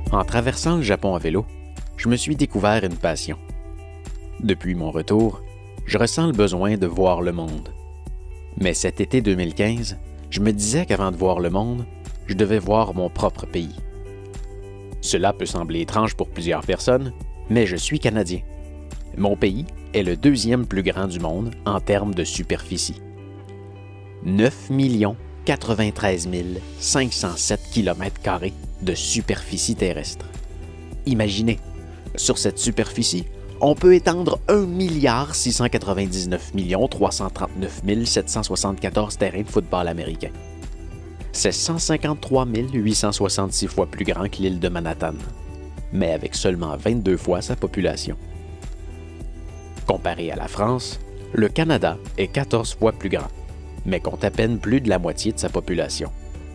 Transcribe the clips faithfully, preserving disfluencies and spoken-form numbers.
En traversant le Japon à vélo, je me suis découvert une passion. Depuis mon retour, je ressens le besoin de voir le monde. Mais cet été deux mille quinze, je me disais qu'avant de voir le monde, je devais voir mon propre pays. Cela peut sembler étrange pour plusieurs personnes, mais je suis Canadien. Mon pays est le deuxième plus grand du monde en termes de superficie. neuf millions quatre-vingt-treize mille cinq cent sept kilomètres carrés de superficie terrestre. Imaginez, sur cette superficie, on peut étendre un milliard six cent quatre-vingt-dix-neuf millions trois cent trente-neuf mille sept cent soixante-quatorze terrains de football américain. C'est cent cinquante-trois mille huit cent soixante-six fois plus grand que l'île de Manhattan, mais avec seulement vingt-deux fois sa population. Comparé à la France, le Canada est quatorze fois plus grand, mais compte à peine plus de la moitié de sa population.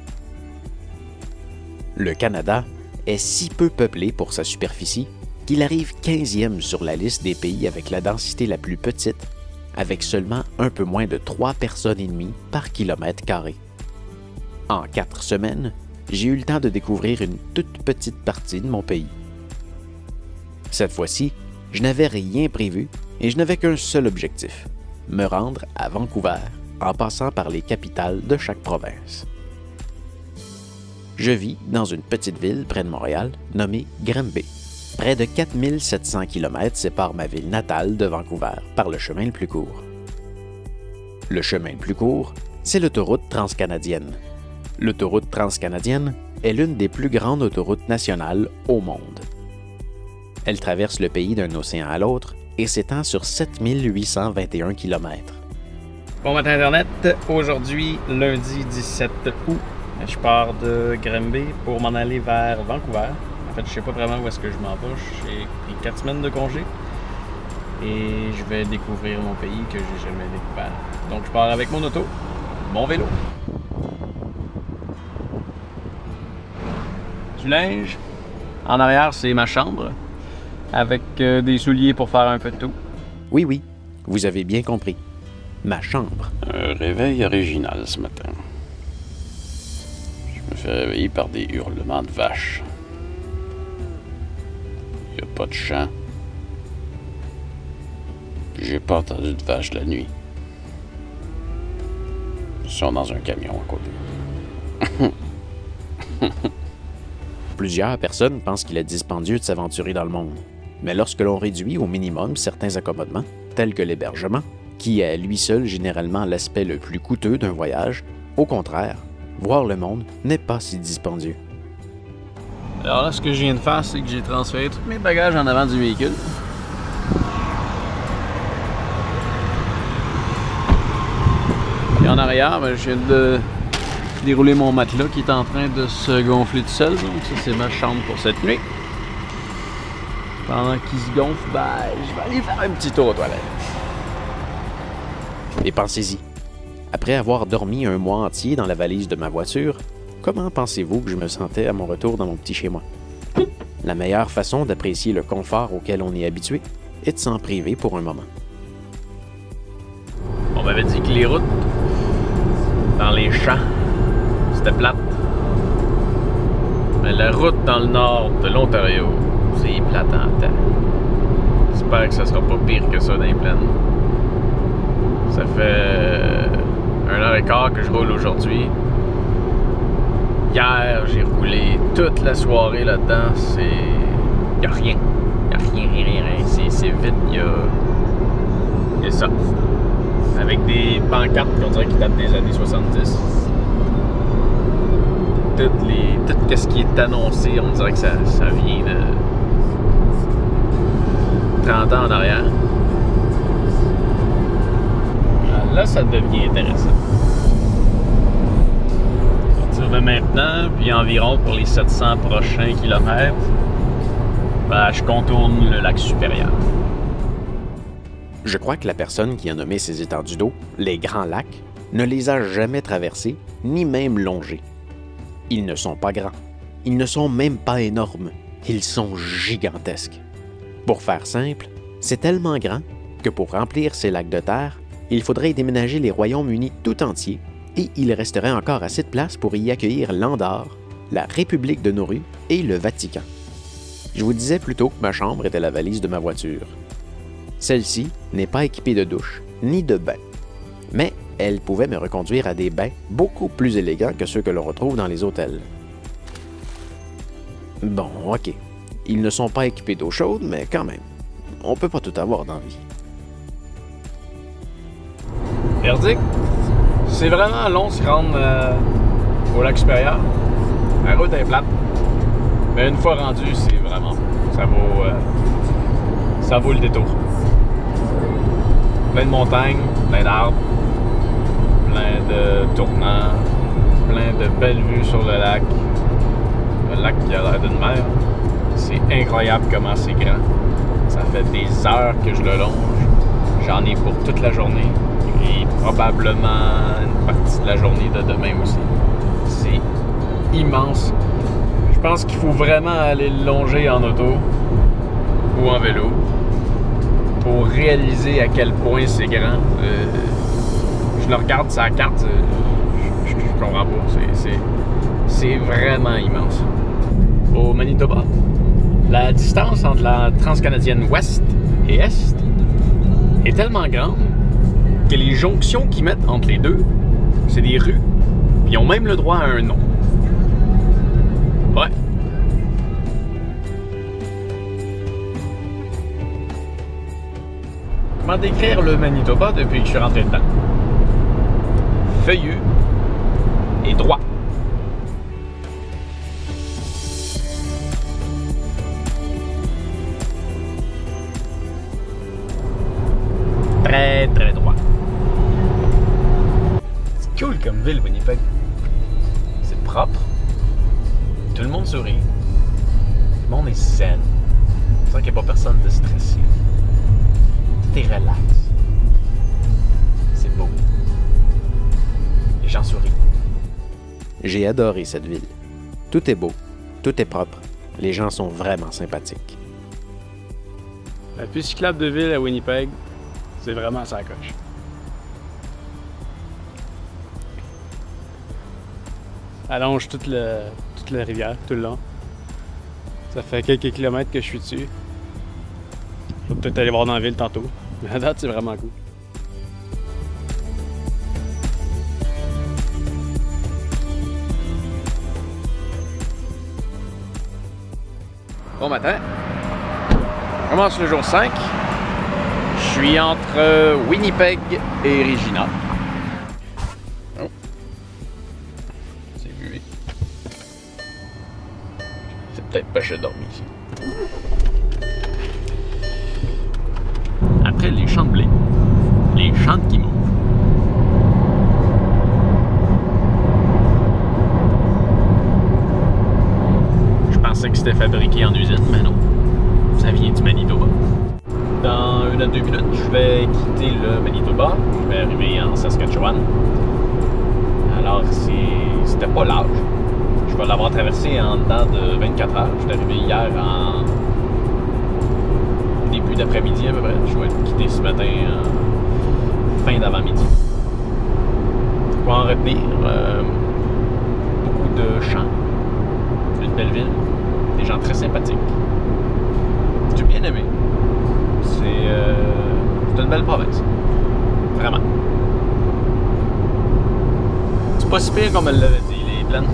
Le Canada est si peu peuplé pour sa superficie qu'il arrive quinzième sur la liste des pays avec la densité la plus petite, avec seulement un peu moins de trois personnes et demie par kilomètre carré. En quatre semaines, j'ai eu le temps de découvrir une toute petite partie de mon pays. Cette fois-ci, je n'avais rien prévu et je n'avais qu'un seul objectif, me rendre à Vancouver en passant par les capitales de chaque province. Je vis dans une petite ville près de Montréal nommée Granby. Près de quatre mille sept cents kilomètres séparent ma ville natale de Vancouver par le chemin le plus court. Le chemin le plus court, c'est l'autoroute transcanadienne. L'autoroute transcanadienne est l'une des plus grandes autoroutes nationales au monde. Elle traverse le pays d'un océan à l'autre et s'étend sur sept mille huit cent vingt et un kilomètres. Bon matin Internet, aujourd'hui lundi dix-sept août, je pars de Granby pour m'en aller vers Vancouver. En fait, je sais pas vraiment où est-ce que je m'en vais, j'ai pris quatre semaines de congé et je vais découvrir mon pays que j'ai jamais découvert. Donc je pars avec mon auto, mon vélo. Du linge. En arrière, c'est ma chambre, avec euh, des souliers pour faire un peu de tout. Oui, oui, vous avez bien compris. Ma chambre. Un réveil original ce matin. Je me fais réveiller par des hurlements de vaches. Il n'y a pas de chant. J'ai pas entendu de vaches la nuit. Ils sont dans un camion à côté. Plusieurs personnes pensent qu'il est dispendieux de s'aventurer dans le monde. Mais lorsque l'on réduit au minimum certains accommodements, tels que l'hébergement, qui est à lui seul généralement l'aspect le plus coûteux d'un voyage, au contraire, voir le monde n'est pas si dispendieux. Alors là, ce que je viens de faire, c'est que j'ai transféré tous mes bagages en avant du véhicule. Et en arrière, ben, je viens de dérouler mon matelas qui est en train de se gonfler tout seul. Donc ça, c'est ma chambre pour cette nuit. Pendant qu'il se gonfle, ben, je vais aller faire un petit tour aux toilettes. Et pensez-y, après avoir dormi un mois entier dans la valise de ma voiture, comment pensez-vous que je me sentais à mon retour dans mon petit chez-moi? La meilleure façon d'apprécier le confort auquel on est habitué est de s'en priver pour un moment. On m'avait dit que les routes dans les champs, c'était plate. Mais la route dans le nord de l'Ontario, c'est plate en temps. J'espère que ça sera pas pire que ça dans les plaines. Ça fait un heure et quart que je roule aujourd'hui. Hier, j'ai roulé toute la soirée là-dedans. C'est... Y'a rien. Y'a rien, rien, rien, rien. C'est, c'est vite, y'a... Y'a ça. Avec des pancartes qu'on dirait qui datent des années soixante-dix. Toutes les... Tout ce qui est annoncé, on dirait que ça, ça vient de... trente ans en arrière. Là, ça devient intéressant. À partir de maintenant, puis environ pour les sept cents prochains kilomètres, ben, je contourne le lac supérieur. Je crois que la personne qui a nommé ces étendues d'eau, les Grands Lacs, ne les a jamais traversés, ni même longés. Ils ne sont pas grands. Ils ne sont même pas énormes. Ils sont gigantesques. Pour faire simple, c'est tellement grand que pour remplir ces lacs de terre, il faudrait déménager les Royaumes-Unis tout entiers et il resterait encore assez de place pour y accueillir l'Andorre, la République de Nauru et le Vatican. Je vous disais plus tôt que ma chambre était la valise de ma voiture. Celle-ci n'est pas équipée de douche, ni de bain. Mais elle pouvait me reconduire à des bains beaucoup plus élégants que ceux que l'on retrouve dans les hôtels. Bon, ok. Ils ne sont pas équipés d'eau chaude, mais quand même, on peut pas tout avoir dans la vie. Verdict, c'est vraiment long de se rendre euh, au lac supérieur. La route est plate. Mais une fois rendu, c'est vraiment... Ça vaut, euh, ça vaut le détour. Plein de montagnes, plein d'arbres, plein de tournants, plein de belles vues sur le lac. Le lac qui a l'air d'une mer. C'est incroyable comment c'est grand. Ça fait des heures que je le longe. J'en ai pour toute la journée. Et probablement une partie de la journée de demain aussi. C'est immense. Je pense qu'il faut vraiment aller le longer en auto ou en vélo pour réaliser à quel point c'est grand. Euh, je le regarde sur la carte, je, je, je comprends pas. C'est, c'est, c'est vraiment immense. Au Manitoba, la distance entre la transcanadienne ouest et est est tellement grande que les jonctions qu'ils mettent entre les deux, c'est des rues, puis ils ont même le droit à un nom. Ouais. Comment décrire le Manitoba depuis que je suis rentré dedans? Feuillu et droit. Très, très droit. C'est cool comme ville, Winnipeg. C'est propre. Tout le monde sourit. Tout le monde est zen. On sent qu'il n'y a pas personne de stressé. Tout est relax. C'est beau. Les gens sourient. J'ai adoré cette ville. Tout est beau, tout est propre. Les gens sont vraiment sympathiques. La piste cyclable de ville à Winnipeg, c'est vraiment sa coche. Elle longe toute, le, toute la rivière, tout le long. Ça fait quelques kilomètres que je suis dessus. Je vais peut-être aller voir dans la ville tantôt. Mais à date, c'est vraiment cool. Bon matin. On commence le jour cinq. Je suis entre Winnipeg et Regina. Oh. C'est muet. C'est peut-être pas que je dormi ici. Après les champs de blé, les champs de guimauve. Je pensais que c'était fabriqué en usine, mais non. Ça vient du Manitoba. Dans une à deux minutes, je vais quitter le Manitoba. Je vais arriver en Saskatchewan. Alors, c'était pas l'âge. Je vais l'avoir traversé en dedans de vingt-quatre heures. Je suis arrivé hier en début d'après-midi à peu près. Je vais être quitté ce matin en fin d'avant-midi. Pour en retenir, euh, beaucoup de champs, une belle ville, des gens très sympathiques. J'ai bien aimé. C'est euh, une belle province. Vraiment. C'est pas si pire comme elle l'avait dit, les plaines.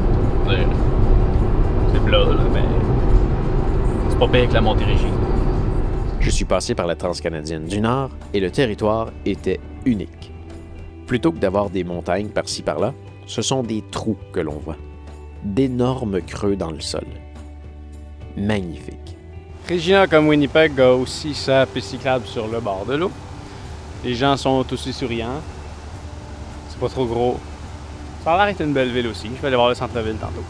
C'est plat, là, mais c'est pas pire que la Montérégie. Je suis passé par la Transcanadienne du Nord et le territoire était unique. Plutôt que d'avoir des montagnes par-ci par-là, ce sont des trous que l'on voit. D'énormes creux dans le sol. Magnifique. Regina, comme Winnipeg, a aussi sa piste cyclable sur le bord de l'eau. Les gens sont aussi souriants. C'est pas trop gros. Ça a l'air d'être une belle ville aussi. Je vais aller voir le centre-ville tantôt.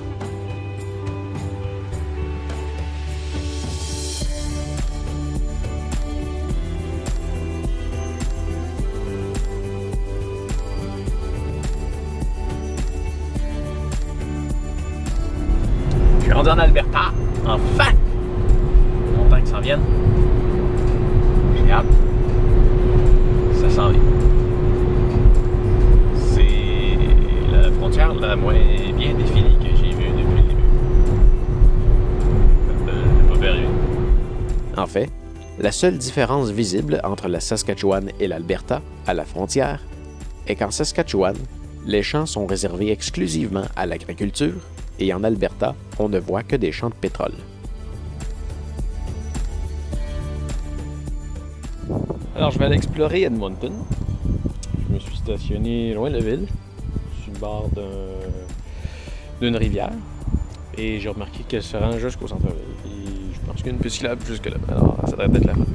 Je suis rendu en Alberta. Enfin! Qui s'en viennent. J'ai hâte. Ça s'en vient. C'est la frontière la moins bien définie que j'ai vue depuis le début. La seule différence visible entre la Saskatchewan et l'Alberta, à la frontière, est qu'en Saskatchewan, les champs sont réservés exclusivement à l'agriculture et en Alberta, on ne voit que des champs de pétrole. Alors, je vais aller explorer Edmonton. Je me suis stationné loin de la ville, sur le bord d'une rivière. Et j'ai remarqué qu'elle se rend jusqu'au centre-ville. Et je pense qu'il y a une piste cyclable jusque-là. Alors, ça devrait être la fin.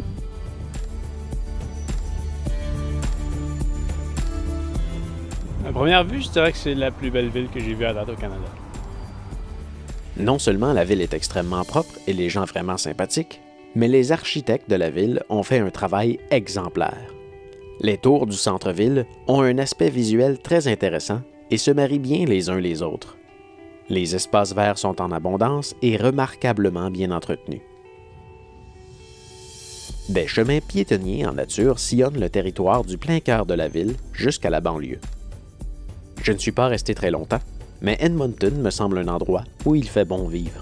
À première vue, je dirais que c'est la plus belle ville que j'ai vue à date au Canada. Non seulement la ville est extrêmement propre et les gens vraiment sympathiques, mais les architectes de la ville ont fait un travail exemplaire. Les tours du centre-ville ont un aspect visuel très intéressant et se marient bien les uns les autres. Les espaces verts sont en abondance et remarquablement bien entretenus. Des chemins piétonniers en nature sillonnent le territoire du plein cœur de la ville jusqu'à la banlieue. Je ne suis pas resté très longtemps, mais Edmonton me semble un endroit où il fait bon vivre.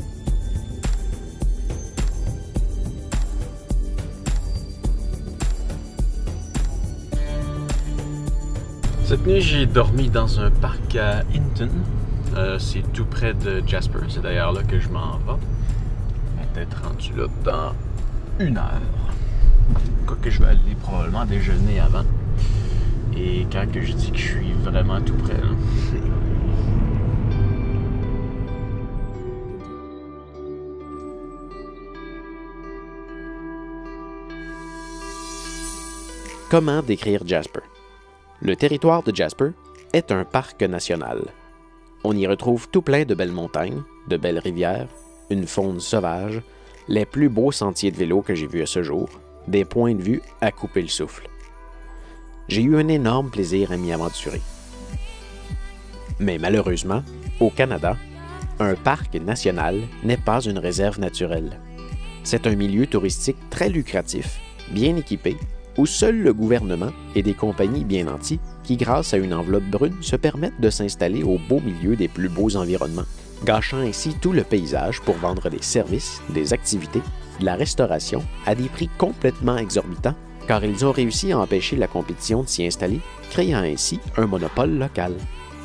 Cette nuit, j'ai dormi dans un parc à Hinton. Euh, c'est tout près de Jasper. C'est d'ailleurs là que je m'en vais. Je vais être rendu là dans une heure. Quoique je vais aller probablement déjeuner avant. Et quand que je dis que je suis vraiment tout près, là. Comment décrire Jasper? Le territoire de Jasper est un parc national. On y retrouve tout plein de belles montagnes, de belles rivières, une faune sauvage, les plus beaux sentiers de vélo que j'ai vus à ce jour, des points de vue à couper le souffle. J'ai eu un énorme plaisir à m'y aventurer. Mais malheureusement, au Canada, un parc national n'est pas une réserve naturelle. C'est un milieu touristique très lucratif, bien équipé, où seul le gouvernement et des compagnies bien nantis qui, grâce à une enveloppe brune, se permettent de s'installer au beau milieu des plus beaux environnements, gâchant ainsi tout le paysage pour vendre des services, des activités, de la restauration à des prix complètement exorbitants, car ils ont réussi à empêcher la compétition de s'y installer, créant ainsi un monopole local.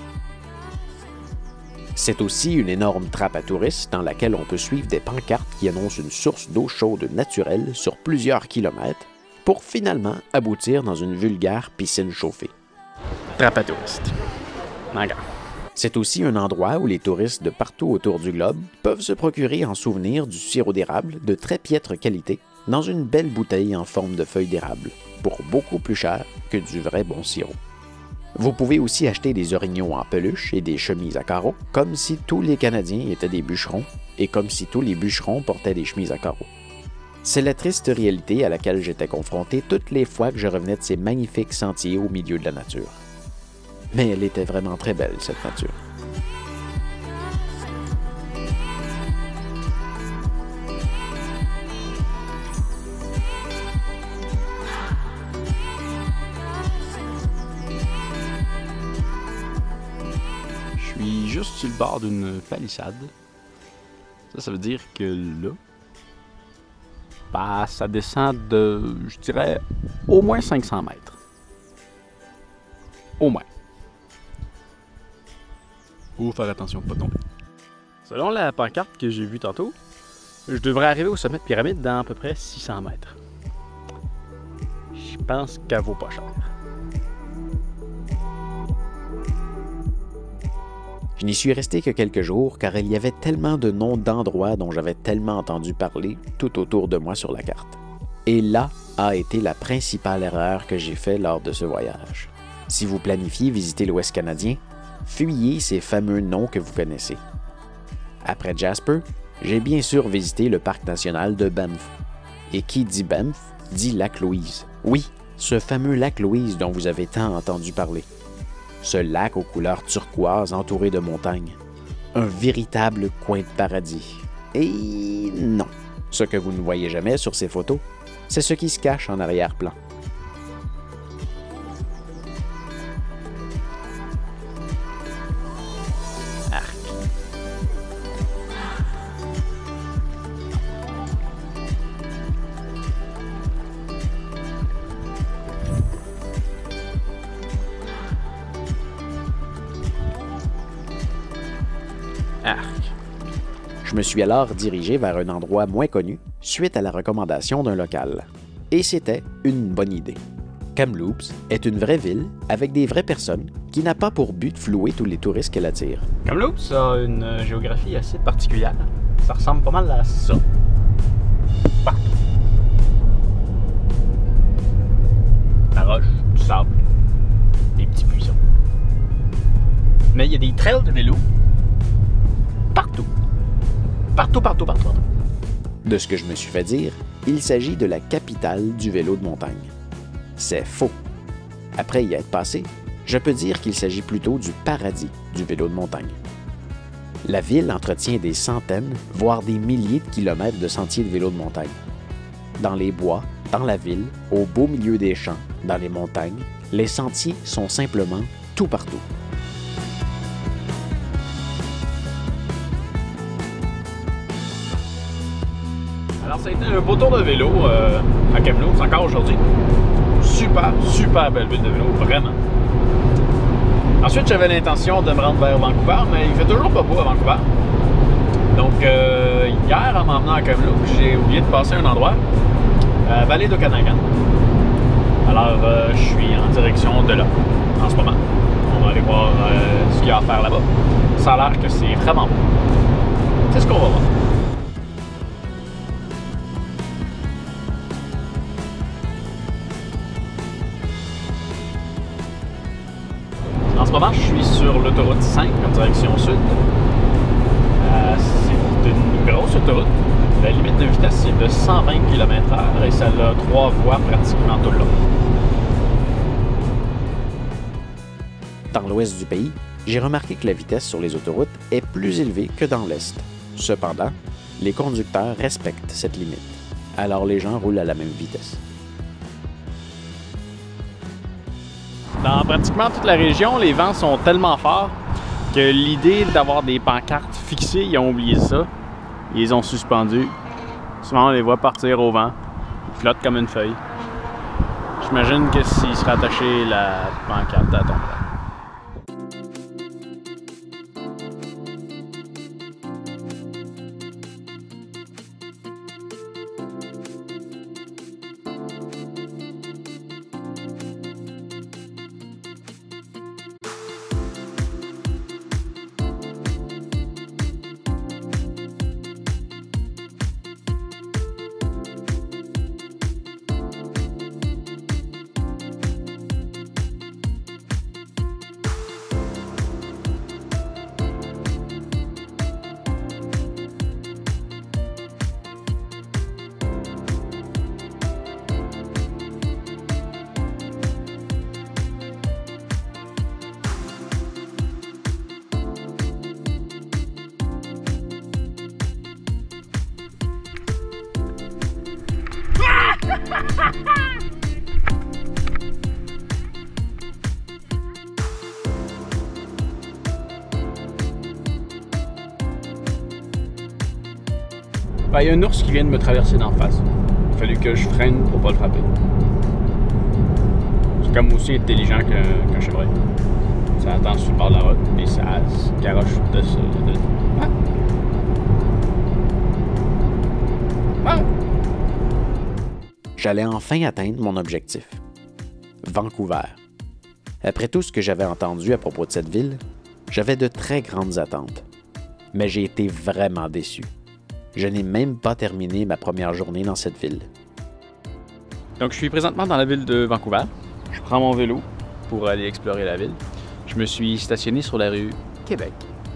C'est aussi une énorme trappe à touristes dans laquelle on peut suivre des pancartes qui annoncent une source d'eau chaude naturelle sur plusieurs kilomètres pour finalement aboutir dans une vulgaire piscine chauffée. Trappe à touristes. D'accord. C'est aussi un endroit où les touristes de partout autour du globe peuvent se procurer en souvenir du sirop d'érable de très piètre qualité dans une belle bouteille en forme de feuille d'érable, pour beaucoup plus cher que du vrai bon sirop. Vous pouvez aussi acheter des orignaux en peluche et des chemises à carreaux, comme si tous les Canadiens étaient des bûcherons et comme si tous les bûcherons portaient des chemises à carreaux. C'est la triste réalité à laquelle j'étais confronté toutes les fois que je revenais de ces magnifiques sentiers au milieu de la nature. Mais elle était vraiment très belle, cette nature. Je suis juste sur le bord d'une palissade. Ça, ça veut dire que là, bah, ça descend de, je dirais, au moins cinq cents mètres. Au moins. Faut faire attention de ne pas tomber. Selon la pancarte que j'ai vue tantôt, je devrais arriver au sommet de pyramide dans à peu près six cents mètres. Je pense qu'elle vaut pas cher. Je n'y suis resté que quelques jours car il y avait tellement de noms d'endroits dont j'avais tellement entendu parler tout autour de moi sur la carte. Et là a été la principale erreur que j'ai faite lors de ce voyage. Si vous planifiez visiter l'Ouest canadien, fuyez ces fameux noms que vous connaissez. Après Jasper, j'ai bien sûr visité le parc national de Banff. Et qui dit Banff, dit lac Louise. Oui, ce fameux lac Louise dont vous avez tant entendu parler. Ce lac aux couleurs turquoises entouré de montagnes. Un véritable coin de paradis. Et non, ce que vous ne voyez jamais sur ces photos, c'est ce qui se cache en arrière-plan. me suis alors dirigé vers un endroit moins connu suite à la recommandation d'un local. Et c'était une bonne idée. Kamloops est une vraie ville avec des vraies personnes qui n'a pas pour but de flouer tous les touristes qu'elle attire. Kamloops a une géographie assez particulière. Ça ressemble pas mal à ça. Partout. La roche, du sable, des petits buissons. Mais il y a des trails de vélo partout. Partout, partout, partout, partout. De ce que je me suis fait dire, il s'agit de la capitale du vélo de montagne. C'est faux. Après y être passé, je peux dire qu'il s'agit plutôt du paradis du vélo de montagne. La ville entretient des centaines, voire des milliers de kilomètres de sentiers de vélo de montagne. Dans les bois, dans la ville, au beau milieu des champs, dans les montagnes, les sentiers sont simplement tout partout. Alors, ça a été un beau tour de vélo euh, à Kamloops, encore aujourd'hui. Super, super belle ville de vélo, vraiment. Ensuite, j'avais l'intention de me rendre vers Vancouver, mais il fait toujours pas beau à Vancouver. Donc, euh, hier, en m'emmenant à Kamloops, j'ai oublié de passer un endroit, à Vallée d'Okanagan. Alors, euh, je suis en direction de là, en ce moment. On va aller voir euh, ce qu'il y a à faire là-bas. Ça a l'air que c'est vraiment beau. C'est ce qu'on va voir. En ce moment, je suis sur l'autoroute cinq en direction sud. Euh, c'est une grosse autoroute. La limite de vitesse est de cent vingt kilomètres heure et ça a trois voies pratiquement tout le long. Dans l'ouest du pays, j'ai remarqué que la vitesse sur les autoroutes est plus élevée que dans l'est. Cependant, les conducteurs respectent cette limite. Alors les gens roulent à la même vitesse. Dans pratiquement toute la région, les vents sont tellement forts que l'idée d'avoir des pancartes fixées, ils ont oublié ça. Ils les ont suspendues. Souvent, on les voit partir au vent. Ils flottent comme une feuille. J'imagine que s'ils seraient attachés, la pancarte, elle tomberait. Ben, il y a un ours qui vient de me traverser d'en face. Il a fallu que je freine pour pas le frapper. C'est comme aussi intelligent qu'un qu'un chevreuil. Ça attend sur le bord de la route et ça se garoche de ça. De... Ah. Ah. J'allais enfin atteindre mon objectif. Vancouver. Après tout ce que j'avais entendu à propos de cette ville, j'avais de très grandes attentes. Mais j'ai été vraiment déçu. Je n'ai même pas terminé ma première journée dans cette ville. Donc, je suis présentement dans la ville de Vancouver. Je prends mon vélo pour aller explorer la ville. Je me suis stationné sur la rue Québec.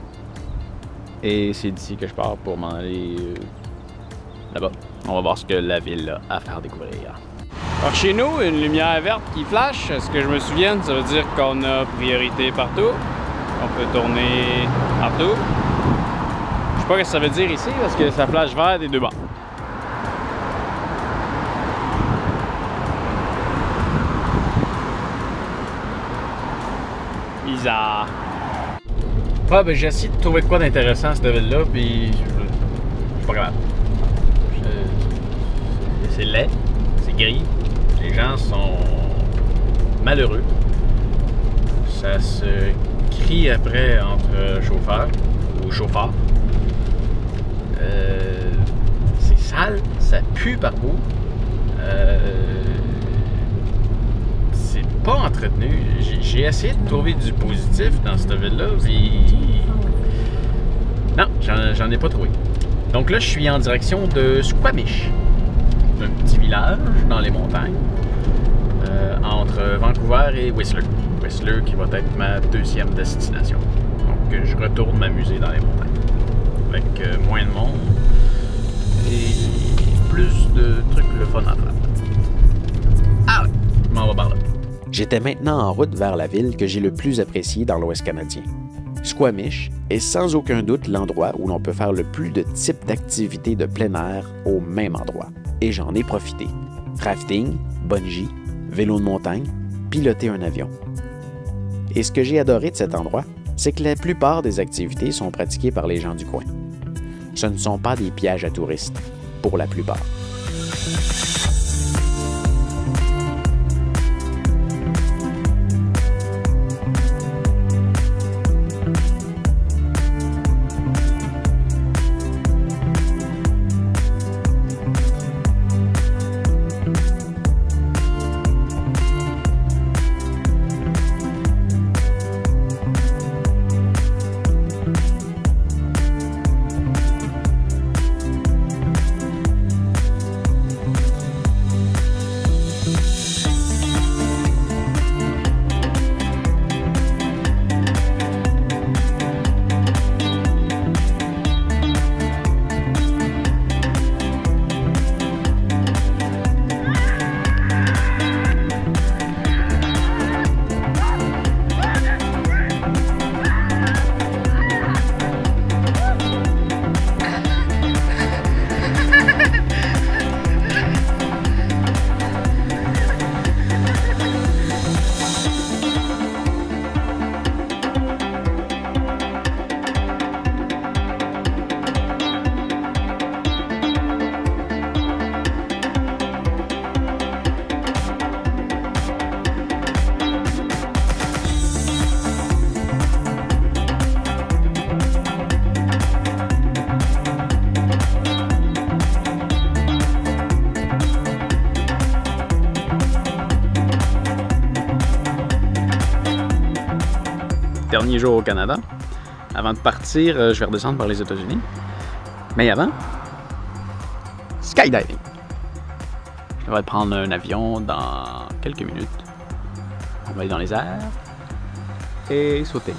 Et c'est d'ici que je pars pour m'en aller euh, là-bas. On va voir ce que la ville a à faire découvrir. Alors, chez nous, une lumière verte qui flash, ce que je me souvienne, ça veut dire qu'on a priorité partout. On peut tourner partout. Je sais pas ce que ça veut dire ici parce que ça flash vert des deux bords. Bizarre. Ouais, ben j'ai essayé de trouver de quoi d'intéressant à cette ville-là, puis je suis pas capable. C'est laid, c'est gris, les gens sont malheureux. Ça se crie après entre chauffeurs ou chauffeurs. Euh, c'est sale, ça pue par bout. Euh, c'est pas entretenu. J'ai essayé de trouver du positif dans cette ville-là, puis non, j'en ai pas trouvé. Donc là, je suis en direction de Squamish, un petit village dans les montagnes, euh, entre Vancouver et Whistler. Whistler qui va être ma deuxième destination. Donc je retourne m'amuser dans les montagnes, avec euh, moins de monde et plus de trucs le fun à faire. Ah ouais, je m'en vais par là. J'étais maintenant en route vers la ville que j'ai le plus appréciée dans l'Ouest canadien. Squamish est sans aucun doute l'endroit où l'on peut faire le plus de types d'activités de plein air au même endroit. Et j'en ai profité. Rafting, bungee, vélo de montagne, piloter un avion. Et ce que j'ai adoré de cet endroit, c'est que la plupart des activités sont pratiquées par les gens du coin. Ce ne sont pas des pièges à touristes, pour la plupart. Dernier jour au Canada. Avant de partir, je vais redescendre par les États-Unis. Mais avant, skydiving. Je devrais prendre un avion dans quelques minutes. On va aller dans les airs et sauter.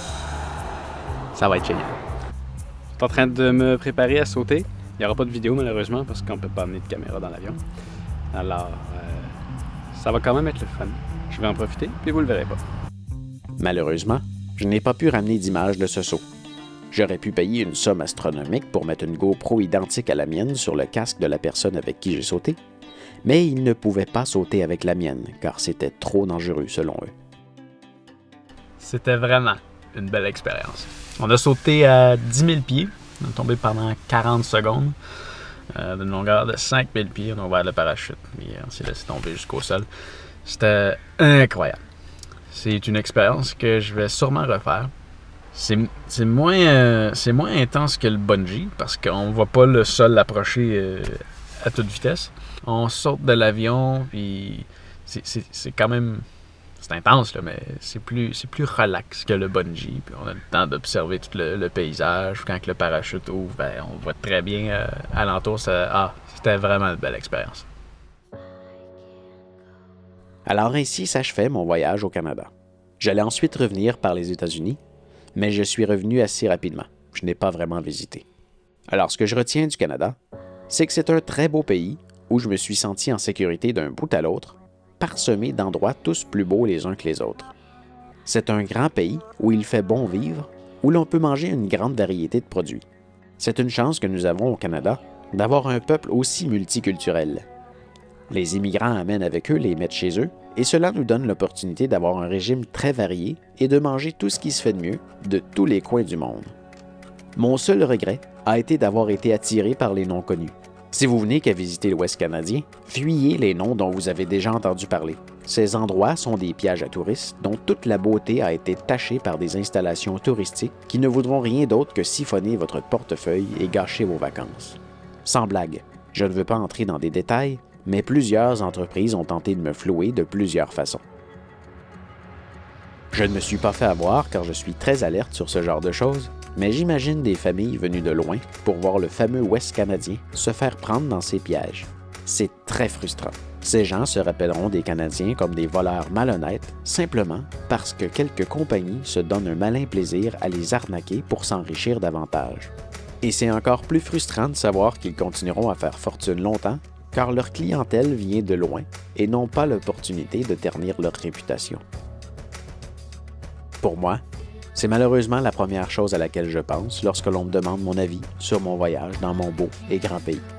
Ça va être génial. Je suis en train de me préparer à sauter. Il n'y aura pas de vidéo malheureusement parce qu'on ne peut pas amener de caméra dans l'avion. Alors, euh, ça va quand même être le fun. Je vais en profiter, puis vous le verrez pas. Malheureusement, je n'ai pas pu ramener d'image de ce saut. J'aurais pu payer une somme astronomique pour mettre une GoPro identique à la mienne sur le casque de la personne avec qui j'ai sauté, mais ils ne pouvaient pas sauter avec la mienne car c'était trop dangereux selon eux. C'était vraiment une belle expérience. On a sauté à dix mille pieds, on est tombé pendant quarante secondes, euh, d'une longueur de cinq mille pieds, on a ouvert le parachute, et on s'est laissé tomber jusqu'au sol. C'était incroyable. C'est une expérience que je vais sûrement refaire. C'est moins, euh, c'est moins intense que le bungee parce qu'on ne voit pas le sol approcher euh, à toute vitesse. On saute de l'avion, puis c'est quand même... C'est intense, là, mais c'est plus, plus relax que le bungee. Puis on a le temps d'observer tout le, le paysage. Quand le parachute ouvre, ben, on voit très bien euh, alentour. Ça, ah, c'était vraiment une belle expérience. Alors ainsi s'achevait mon voyage au Canada. J'allais ensuite revenir par les États-Unis, mais je suis revenu assez rapidement. Je n'ai pas vraiment visité. Alors ce que je retiens du Canada, c'est que c'est un très beau pays où je me suis senti en sécurité d'un bout à l'autre, parsemé d'endroits tous plus beaux les uns que les autres. C'est un grand pays où il fait bon vivre, où l'on peut manger une grande variété de produits. C'est une chance que nous avons au Canada d'avoir un peuple aussi multiculturel. Les immigrants amènent avec eux les mets de chez eux, et cela nous donne l'opportunité d'avoir un régime très varié et de manger tout ce qui se fait de mieux de tous les coins du monde. Mon seul regret a été d'avoir été attiré par les non-connus. Si vous venez qu'à visiter l'Ouest canadien, fuyez les noms dont vous avez déjà entendu parler. Ces endroits sont des pièges à touristes dont toute la beauté a été tachée par des installations touristiques qui ne voudront rien d'autre que siphonner votre portefeuille et gâcher vos vacances. Sans blague, je ne veux pas entrer dans des détails, mais plusieurs entreprises ont tenté de me flouer de plusieurs façons. Je ne me suis pas fait avoir car je suis très alerte sur ce genre de choses, mais j'imagine des familles venues de loin pour voir le fameux Ouest canadien se faire prendre dans ces pièges. C'est très frustrant. Ces gens se rappelleront des Canadiens comme des voleurs malhonnêtes simplement parce que quelques compagnies se donnent un malin plaisir à les arnaquer pour s'enrichir davantage. Et c'est encore plus frustrant de savoir qu'ils continueront à faire fortune longtemps car leur clientèle vient de loin et n'ont pas l'opportunité de ternir leur réputation. Pour moi, c'est malheureusement la première chose à laquelle je pense lorsque l'on me demande mon avis sur mon voyage dans mon beau et grand pays.